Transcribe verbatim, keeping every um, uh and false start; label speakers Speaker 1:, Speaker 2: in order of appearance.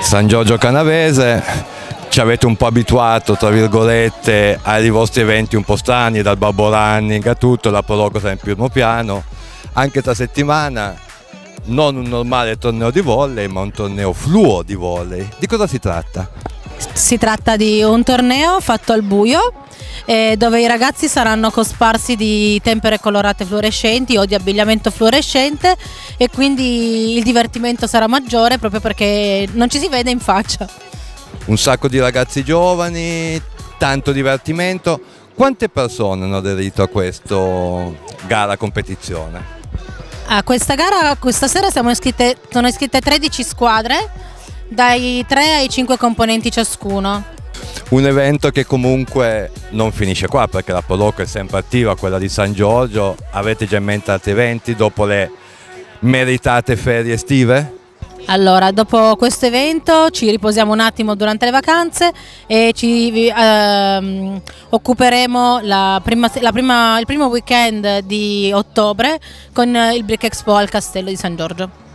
Speaker 1: San Giorgio Canavese, ci avete un po' abituato, tra virgolette, ai vostri eventi un po' strani, dal Babbo Running a tutto, la Pro sta in primo piano. Anche questa settimana non un normale torneo di volley, ma un torneo fluo di volley. Di cosa si tratta?
Speaker 2: Si tratta di un torneo fatto al buio, eh, dove i ragazzi saranno cosparsi di tempere colorate fluorescenti o di abbigliamento fluorescente, e quindi il divertimento sarà maggiore proprio perché non ci si vede in faccia.
Speaker 1: Un sacco di ragazzi giovani, tanto divertimento. Quante persone hanno aderito a questa gara competizione?
Speaker 2: A questa gara questa sera siamo iscritte, sono iscritte tredici squadre, dai tre ai cinque componenti ciascuno.
Speaker 1: Un evento che comunque non finisce qua, perché la Pro è sempre attiva, quella di San Giorgio. Avete già in mente altri eventi dopo le meritate ferie estive?
Speaker 2: Allora, dopo questo evento ci riposiamo un attimo durante le vacanze e ci ehm, occuperemo la prima, la prima, il primo weekend di ottobre con il Brick Expo al Castello di San Giorgio.